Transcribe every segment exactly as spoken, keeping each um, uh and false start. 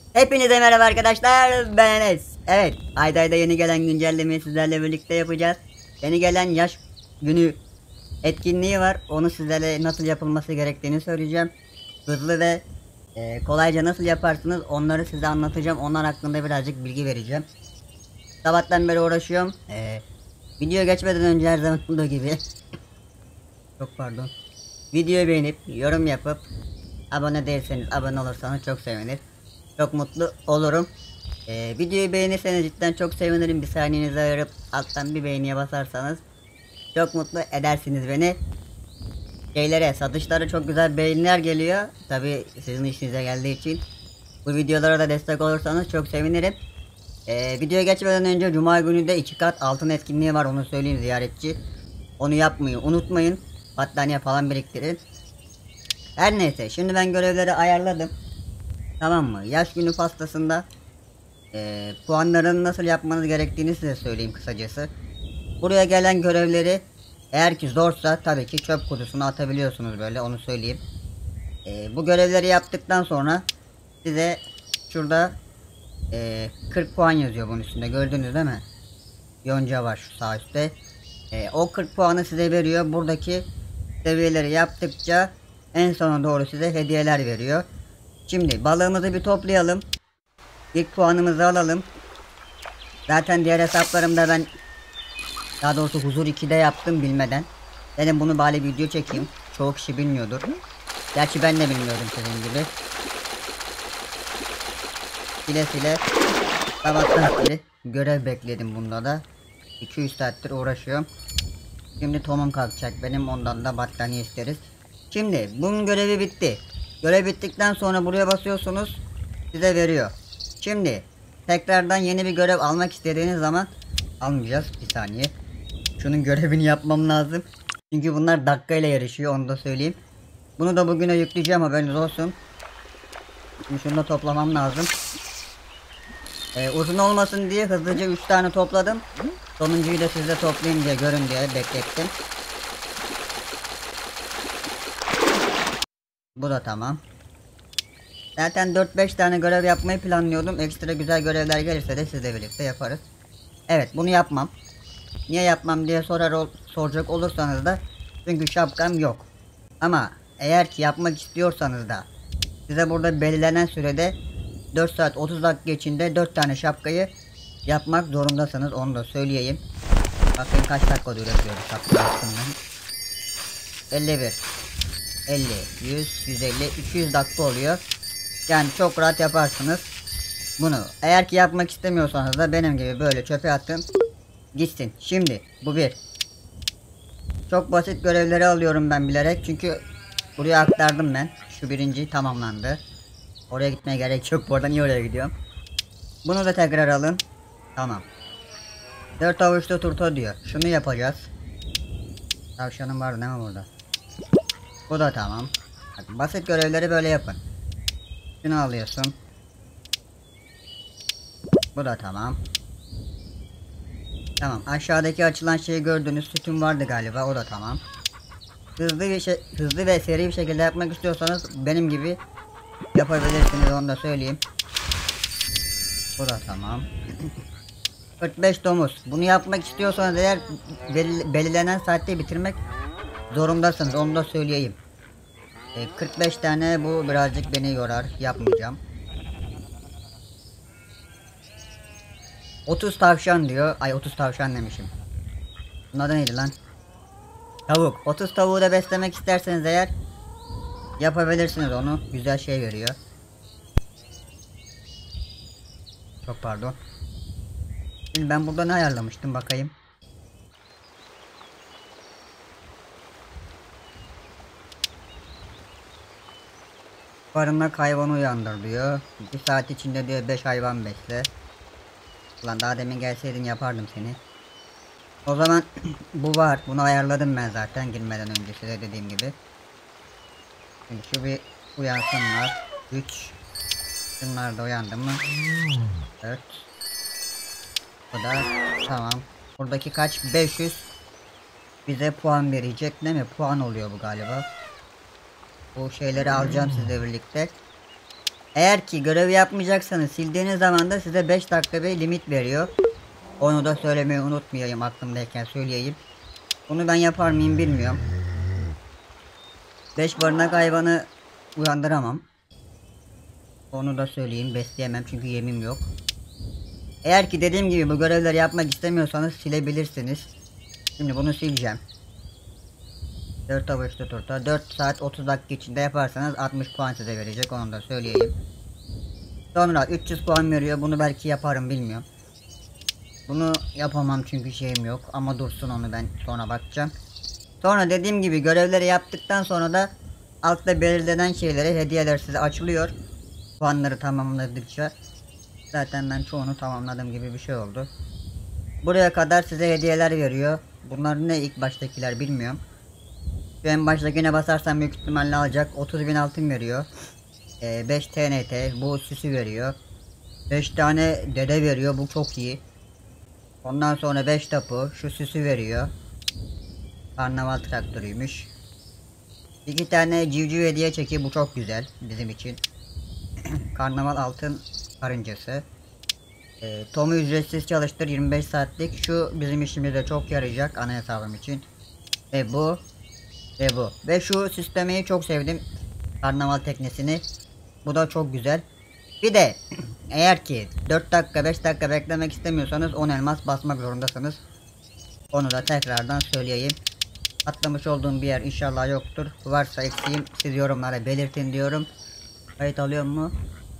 Hepinize merhaba arkadaşlar, ben Enes. Evet, ayda ayda yeni gelen güncellemeyi sizlerle birlikte yapacağız. Yeni gelen yaş günü etkinliği var. Onu sizlere nasıl yapılması gerektiğini söyleyeceğim. Hızlı ve e, kolayca nasıl yaparsınız onları size anlatacağım. Onlar hakkında birazcık bilgi vereceğim. Sabahtan beri uğraşıyorum. E, video geçmeden önce her zaman olduğu gibi çok pardon. Videoyu beğenip yorum yapıp abone değilseniz abone olursanız çok sevinir. Çok mutlu olurum. Ee, videoyu beğenirseniz cidden çok sevinirim. Bir saniyenizi ayırıp alttan bir beğeniye basarsanız çok mutlu edersiniz beni. Şeylere, satışlara çok güzel beğeniler geliyor. Tabi sizin işinize geldiği için. Bu videolara da destek olursanız çok sevinirim. Ee, videoya geçmeden önce Cuma günü de iki kat altın etkinliği var, onu söyleyeyim ziyaretçi. Onu yapmayı unutmayın. Battaniye falan biriktirin. Her neyse, şimdi ben görevleri ayarladım. Tamam mı? Yaş günü pastasında e, puanların nasıl yapmanız gerektiğini size söyleyeyim kısacası. Buraya gelen görevleri eğer ki zorsa tabii ki çöp kutusuna atabiliyorsunuz, böyle onu söyleyeyim. E, bu görevleri yaptıktan sonra size şurada e, kırk puan yazıyor bunun üstünde, gördünüz değil mi? Yonca var şu sağ üstte. E, o kırk puanı size veriyor. Buradaki seviyeleri yaptıkça en sona doğru size hediyeler veriyor. Şimdi balığımızı bir toplayalım. İlk puanımızı alalım. Zaten diğer hesaplarımda ben, daha doğrusu Huzur ikide yaptım bilmeden. Dedim bunu bari video çekeyim. Çoğu kişi bilmiyordur. Gerçi ben de bilmiyordum sizin gibi. Sile sile sabahtan beri görev bekledim bunda da. iki yüz saattir uğraşıyorum. Şimdi Tom'um kalkacak benim, ondan da battaniye isteriz. Şimdi bunun görevi bitti. Görev bittikten sonra buraya basıyorsunuz. Size veriyor. Şimdi tekrardan yeni bir görev almak istediğiniz zaman almayacağız. Bir saniye. Şunun görevini yapmam lazım. Çünkü bunlar dakikayla yarışıyor, onu da söyleyeyim. Bunu da bugüne yükleyeceğim, haberiniz olsun. Şimdi şunu da toplamam lazım. Ee, uzun olmasın diye hızlıca üç tane topladım. Sonuncuyu da sizde toplayayım diye, görün diye beklettim. Bu da tamam. Zaten dört beş tane görev yapmayı planlıyordum. Ekstra güzel görevler gelirse de sizle birlikte yaparız. Evet, bunu yapmam. Niye yapmam diye sorar ol, soracak olursanız da çünkü şapkam yok. Ama eğer ki yapmak istiyorsanız da size burada belirlenen sürede dört saat otuz dakika içinde dört tane şapkayı yapmak zorundasınız, onu da söyleyeyim. Bakın kaç dakika üretiyoruz şapka hakkında. elli bir, elli, yüz, yüz elli, iki yüz dakika oluyor. Yani çok rahat yaparsınız bunu. Eğer ki yapmak istemiyorsanız da benim gibi böyle çöpe atın gitsin. Şimdi bu bir. Çok basit görevleri alıyorum ben bilerek, çünkü buraya aktardım ben. Şu birinci tamamlandı. Oraya gitmeye gerek yok. Bu arada niye oraya gidiyorum? Bunu da tekrar alın. Tamam. dört avuçlu turta diyor. Şunu yapacağız. Tavşanım var değil mi burada? Bu da tamam. Bakın, basit görevleri böyle yapın. Şunu alıyorsun. Bu da tamam. Tamam, aşağıdaki açılan şeyi gördünüz, sütun vardı galiba, o da tamam. Hızlı bir şey, hızlı ve seri bir şekilde yapmak istiyorsanız benim gibi yapabilirsiniz, onu da söyleyeyim. Bu da tamam. kırk beş domuz. Bunu yapmak istiyorsanız eğer belirlenen saatte bitirmek zorundasınız, onu da söyleyeyim. E, kırk beş tane bu birazcık beni yorar, yapmayacağım. otuz tavşan diyor. Ay, otuz tavşan demişim. Bunun adı neydi lan? Tavuk. otuz tavuğu da beslemek isterseniz eğer yapabilirsiniz onu. Güzel şey veriyor. Çok pardon. Şimdi ben burada ne ayarlamıştım bakayım. Barınak hayvanı uyandır diyor. Bir saat içinde diyor beş hayvan besle. Ulan daha demin gelseydin yapardım seni. O zaman bu var. Bunu ayarladım ben zaten girmeden önce size dediğim gibi. Şimdi şu bir uyansınlar. üç. Şunlar da uyandı mı? dört. Bu da tamam. Buradaki kaç? beş yüz. Bize puan verecek değil mi? Puan oluyor bu galiba. Bu şeyleri alacağım sizle birlikte. Eğer ki görevi yapmayacaksanız sildiğiniz zaman da size beş dakika bir limit veriyor. Onu da söylemeyi unutmayayım, aklımdayken söyleyeyim. Bunu ben yapar mıyım bilmiyorum. beş barınak hayvanı uyandıramam. Onu da söyleyeyim, besleyemem çünkü yemim yok. Eğer ki dediğim gibi bu görevleri yapmak istemiyorsanız silebilirsiniz. Şimdi bunu sileceğim. dört avuçlu turta dört saat otuz dakika içinde yaparsanız altmış puan size verecek, onu da söyleyeyim. Sonra üç yüz puan veriyor, bunu belki yaparım bilmiyorum. Bunu yapamam çünkü şeyim yok ama dursun, onu ben sonra bakacağım. Sonra dediğim gibi görevleri yaptıktan sonra da altta belirlenen şeylere hediyeler size açılıyor. Puanları tamamladıkça. Zaten ben çoğunu tamamladım gibi bir şey oldu. Buraya kadar size hediyeler veriyor. Bunlar ne ilk baştakiler bilmiyorum. Şu en baştakine basarsam büyük ihtimalle alacak. otuz bin altın veriyor. Ee, beş T N T bu süsü veriyor. beş tane dede veriyor, bu çok iyi. Ondan sonra beş tapu şu süsü veriyor. Karnaval traktörüymüş. iki tane civciv hediye çeki, bu çok güzel bizim için. Karnaval altın karıncası. E, Tom'u ücretsiz çalıştır yirmi beş saatlik, şu bizim işimize çok yarayacak ana hesabım için. Ve bu ve bu ve şu sistemeyi çok sevdim, karnaval teknesini, bu da çok güzel. Bir de eğer ki dört dakika beş dakika beklemek istemiyorsanız on elmas basmak zorundasınız. Onu da tekrardan söyleyeyim. Atlamış olduğum bir yer inşallah yoktur. Varsa eksiğim siz yorumlara belirtin diyorum. Kayıt alıyor mu?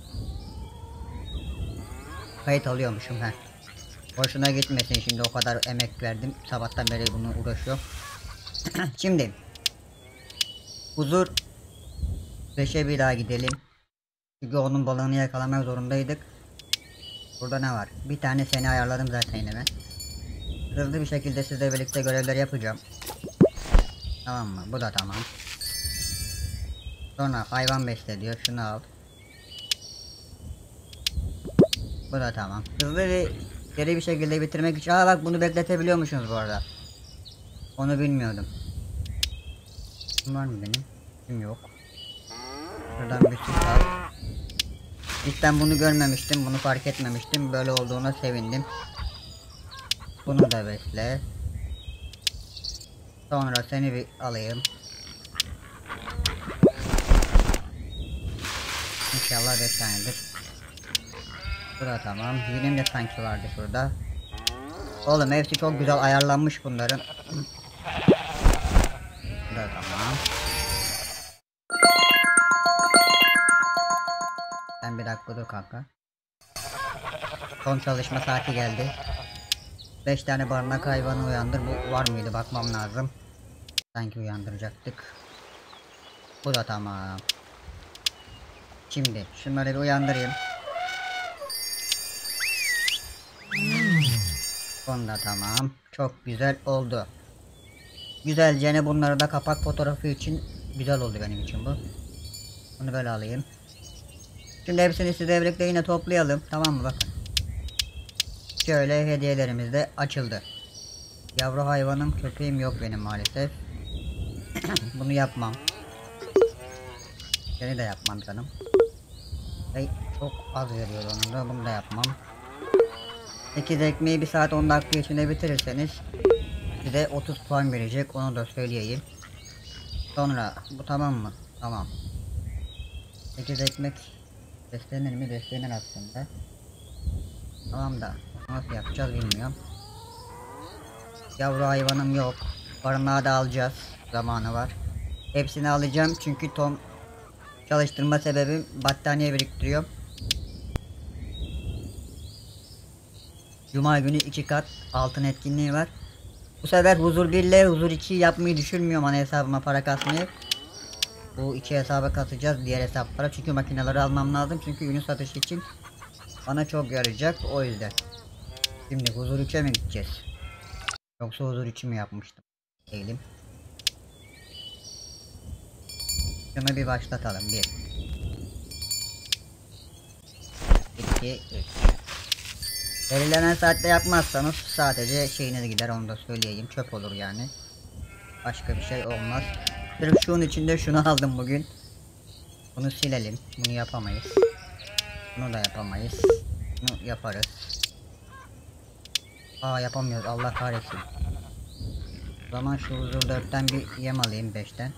Kayıt alıyormuşum he. Hoşuna gitmesin şimdi, o kadar emek verdim. Sabahtan beri bunu uğraşıyorum. Şimdi huzur beşe bir daha gidelim. Çünkü onun balığını yakalamak zorundaydık. Burada ne var? Bir tane seni ayarladım zaten yine ben. Hızlı bir şekilde sizle birlikte görevleri yapacağım. Tamam mı? Bu da tamam. Sonra hayvan besle diyor. Şunu al. Bu da tamam. Hızlı bir seri bir şekilde bitirmek için. Aa bak, bunu bekletebiliyormuşsunuz bu arada. Onu bilmiyordum. Kim var mı benim? Kim yok. Şuradan bir süt al. Hiç ben bunu görmemiştim. Bunu fark etmemiştim. Böyle olduğuna sevindim. Bunu da besle. Sonra seni bir alayım. İnşallah beş tanedir. Bu da tamam. Benim de sanki vardı şurada. Oğlum hepsi çok güzel ayarlanmış bunların. Bu da tamam. Sen bir dakika dur kanka. Son çalışma saati geldi. beş tane barınak hayvanı uyandır. Bu var mıydı bakmam lazım. Sanki uyandıracaktık. Bu da tamam. Şimdi şunları bir uyandırayım. Bunu da tamam. Çok güzel oldu. Güzelce ne, bunları da kapak fotoğrafı için güzel oldu benim için bu. Bunu böyle alayım. Şimdi hepsini sizle birlikte yine toplayalım. Tamam mı, bakın. Şöyle hediyelerimiz de açıldı. Yavru hayvanım köpeğim yok benim maalesef. Bunu yapmam. Seni de yapmam canım. Ve çok az veriyor onun da, bunu da yapmam. sekiz ekmeği bir saat on dakika içinde bitirirseniz size otuz puan verecek, onu da söyleyeyim. Sonra bu tamam mı? Tamam. sekiz ekmek beslenir mi? Beslenir aslında. Tamam da nasıl yapacağız bilmiyorum. Yavru hayvanım yok. Barınağı da alacağız. Zamanı var. Hepsini alacağım çünkü Tom çalıştırma sebebim battaniye biriktiriyorum. Cuma günü iki kat altın etkinliği var. Bu sefer huzur bir ile huzur iki yapmayı düşünmüyorum ana hesabıma para kasmayı. Bu iki hesaba katacağız diğer hesaplara, çünkü makineleri almam lazım, çünkü ürün satışı için bana çok yarayacak, o yüzden. Şimdi huzur üçe mi gideceğiz? Yoksa huzur üçü mü yapmıştım? Değilim. Şunu bir başlatalım. bir iki üç. Belirlenen saatte yapmazsanız sadece şeyine gider, onu da söyleyeyim, çöp olur yani. Başka bir şey olmaz. Sırf şunun içinde şunu aldım bugün. Bunu silelim. Bunu yapamayız. Bunu da yapamayız. Bunu yaparız. Aa yapamıyoruz, Allah kahretsin. O zaman şu huzur dörtten bir yem alayım, beşten.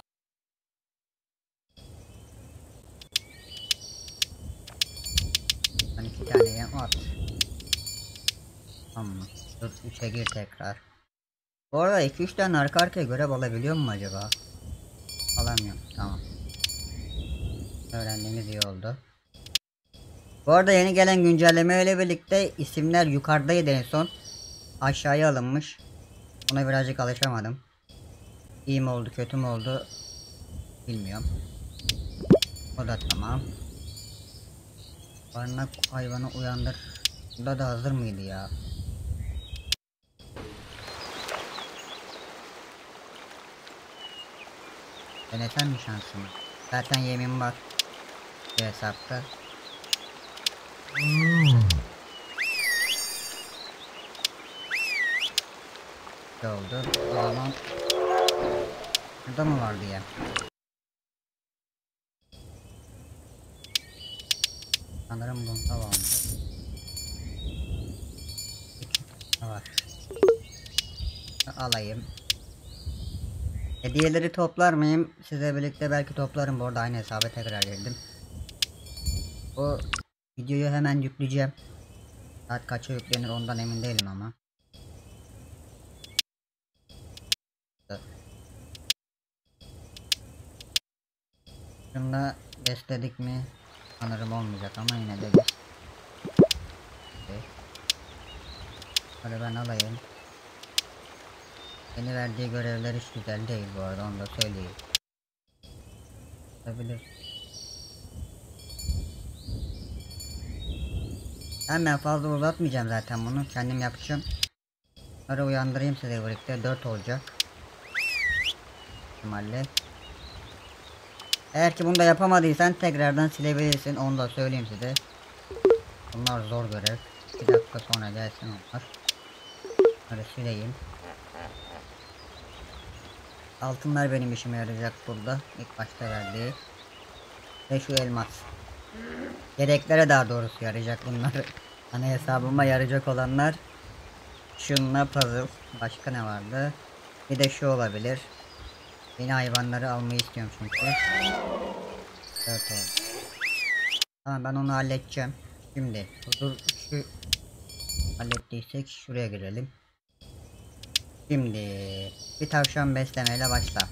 Hani iki tane yem at. Tamam. Dur üçe gir tekrar. Bu arada iki üç tane arka arkaya görev alabiliyor mu acaba? Alamıyorum, tamam. Öğrendiğimiz iyi oldu. Bu arada yeni gelen güncelleme ile birlikte isimler yukarıdaydı en son. Aşağıya alınmış. Ona birazcık alışamadım. İyi mi oldu kötü mü oldu bilmiyorum. O da tamam. Barınak hayvanı uyandır. Bunda da hazır mıydı ya? Denesem mi şansımı? Zaten yemin var. Bir hesapta. Hmm. Ne oldu? O zaman burada mı vardı ya? Sanırım bunda vardı. Ne var? Alayım. Hediyeleri toplar mıyım? Size birlikte belki toplarım. Bu arada aynı hesaba tekrar girdim. Bu videoyu hemen yükleyeceğim. Saat kaça yüklenir ondan emin değilim ama. Şunda besledik mi? Sanırım olmayacak ama yine de biz. Hadi ben alayım. Beni verdiği görevler hiç güzel değil bu arada, onu da söyleyeyim. Olabilir. Ben fazla uzatmayacağım zaten bunu. Kendim yapacağım. Sonra uyandırayım size birlikte. dört olacak. İhtimalle. Eğer ki bunu da yapamadıysan tekrardan silebilirsin. Onu da söyleyeyim size. Bunlar zor görev. iki dakika sonra gelsin onlar. Hadi sileyim. Altınlar benim işime yarayacak burada. İlk başta verdiği. Ve şu elmas. Yedeklere daha doğrusu yarayacak bunlar. Hani hesabıma yarayacak olanlar. Şununla puzzle. Başka ne vardı? Bir de şu olabilir. Yeni hayvanları almayı istiyorum çünkü. dört oldu. Tamam, ben onu halledeceğim. Şimdi huzur şu hallettiysek şuraya girelim. Şimdi bir tavşan beslemeyle başla.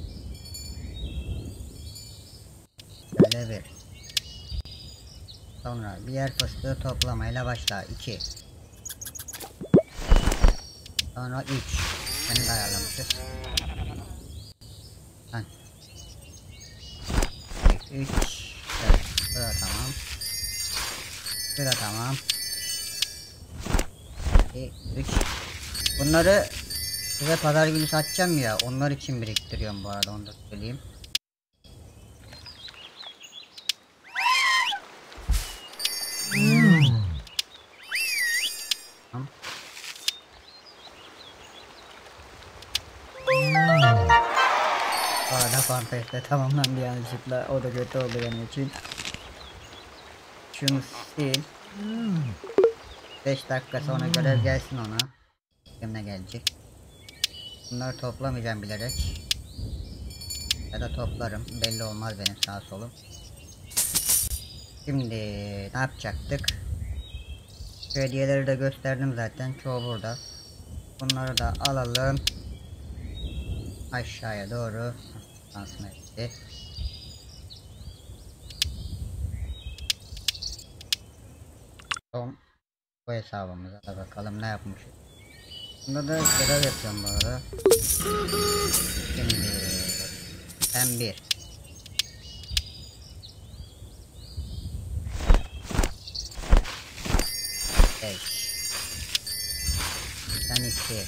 Böyle bir. Sonra bir yer fıstığı toplamayla başla. iki. Sonra üç. Seni de ayarlamışız. Lan. üç. Evet. Bu da tamam. Bu da tamam. iki, üç. Bunları size pazar günü satacağım ya. Onlar için biriktiriyorum bu arada, onu da söyleyeyim. Hmm. Tamam. Bu arada fanfeste tamamlandı yanlışlıkla. O da kötü oldu benim için. Şunu sil. beş dakika sonra görev gelsin ona. Kimine gelecek? Bunları toplamayacağım bilerek. Ya da toplarım. Belli olmaz benim sağ solum. Şimdi ne yapacaktık? Şu hediyeleri de gösterdim zaten. Çoğu burada. Bunları da alalım. Aşağıya doğru. Transfer etti. Son bu hesabımıza da bakalım ne yapmışız. Bunda da görev yapıyorum bu arada. Şimdi ben bir. beş. Ben iki.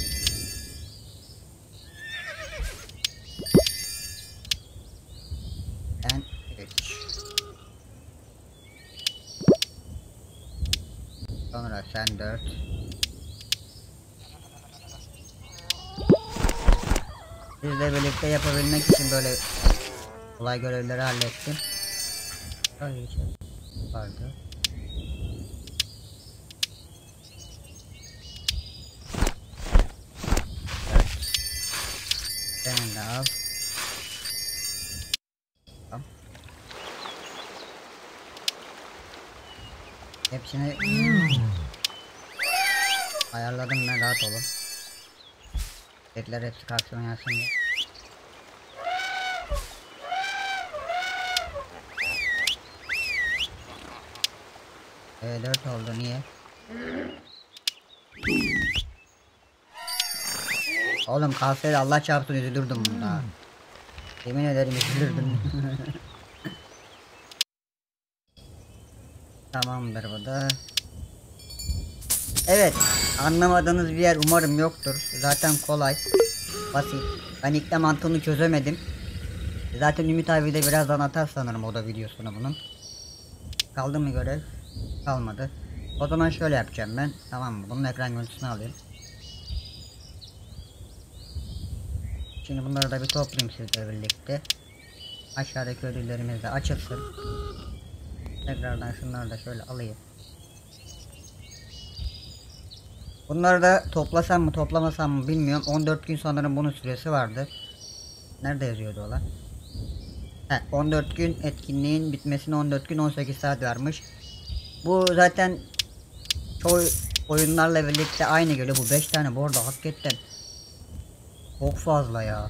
Ben üç. Sonra sen dört. Sizle birlikte yapabilmek için böyle kolay görevleri hallettim. vardı. Sen de al. Tamam. Hepsini ayarladım ben, rahat olun. Etler hepsi kalksın yansın diye. E dört oldu, niye? Oğlum kalsaydı Allah çarpsın üzülürdüm bunda. Yemin ederim üzülürdüm. Tamamdır bu da. Evet, anlamadığınız bir yer umarım yoktur. Zaten kolay, basit. Ben ilk de mantığını çözemedim. Zaten Ümit abi de birazdan atar sanırım o da videosunu bunun. Kaldı mı görev? Kalmadı. O zaman şöyle yapacağım ben. Tamam mı? Bunun ekran görüntüsünü alayım. Şimdi bunları da bir toplayayım sizle birlikte. Aşağıdaki ödüllerimiz de açılsın. Tekrardan şunları da şöyle alayım. Bunları da toplasam mı toplamasam mı bilmiyorum. on dört gün sanırım bunun süresi vardı. Nerede yazıyordu o lan? Heh, on dört gün, etkinliğin bitmesine on dört gün on sekiz saat varmış. Bu zaten çoğu oyunlarla birlikte aynı geliyor. Bu beş tane bu arada hakikaten çok fazla ya.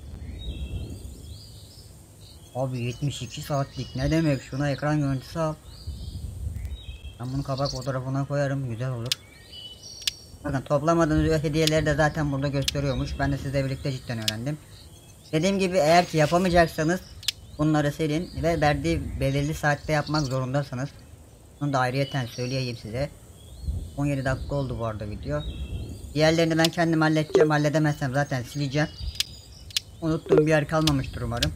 Abi yetmiş iki saatlik ne demek, şuna ekran görüntüsü al. Ben bunu kapak fotoğrafına koyarım, güzel olur. Bakın toplamadığınız hediyeleri de zaten burada gösteriyormuş. Ben de sizle birlikte cidden öğrendim. Dediğim gibi eğer ki yapamayacaksanız bunları silin ve verdiği belirli saatte yapmak zorundasınız. Bunu da ayrıyeten söyleyeyim size. on yedi dakika oldu bu arada video. Diğerlerini ben kendim halledeceğim. Halledemezsem zaten sileceğim. Unuttuğum bir yer kalmamıştır umarım.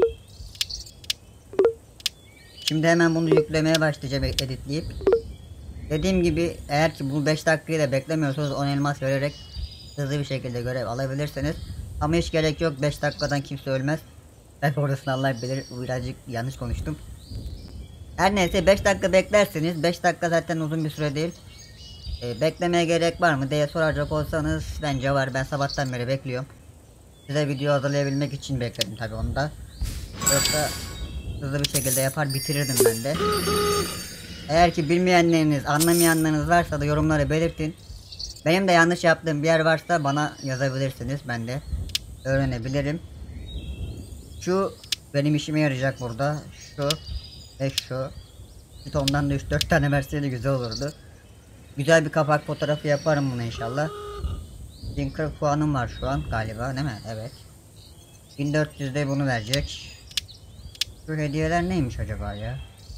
Şimdi hemen bunu yüklemeye başlayacağım editleyip. Dediğim gibi eğer ki bu beş dakikayı da beklemiyorsanız on elmas vererek hızlı bir şekilde görev alabilirsiniz. Ama hiç gerek yok, beş dakikadan kimse ölmez. Ben orasını Allah bilir, birazcık yanlış konuştum. Her neyse beş dakika beklersiniz. beş dakika zaten uzun bir süre değil. E, beklemeye gerek var mı diye soracak olsanız bence var. Ben sabahtan beri bekliyorum. Size video hazırlayabilmek için bekledim tabi onu da. Yoksa hızlı bir şekilde yapar bitirirdim ben de. Eğer ki bilmeyenleriniz, anlamayanlarınız varsa da yorumlara belirtin. Benim de yanlış yaptığım bir yer varsa bana yazabilirsiniz. Ben de öğrenebilirim. Şu benim işime yarayacak burada. Şu ve şu. Ondan da üç dört tane verseydi güzel olurdu. Güzel bir kapak fotoğrafı yaparım bunu inşallah. bin kırk puanım var şu an galiba, değil mi? Evet. bin dört yüzde bunu verecek. Şu hediyeler neymiş acaba ya?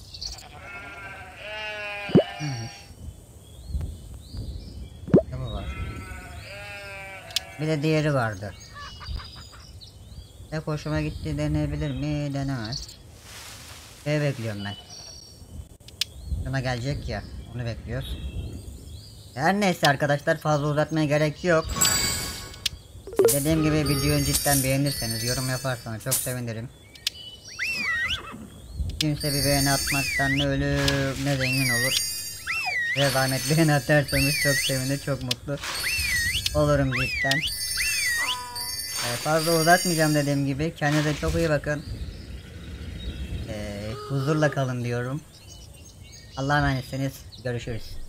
Neymiş? Bu var. Bir de diğeri vardı. Pek hoşuma gitti, deneyebilir mi? Denemez. Ne bekliyorum ben? Şuna gelecek ya, onu bekliyoruz. Her neyse arkadaşlar, fazla uzatmaya gerek yok. Dediğim gibi videoyu cidden beğenirseniz, yorum yaparsanız çok sevinirim. Kimse bir beğeni atmaktan ne ölür ne zengin olur. Ve zahmet beğeni atarsanız çok sevinir, çok mutlu olurum cidden. Ee, fazla uzatmayacağım dediğim gibi. Kendinize çok iyi bakın. Ee, huzurla kalın diyorum. Allah'a emanetsiniz. Görüşürüz.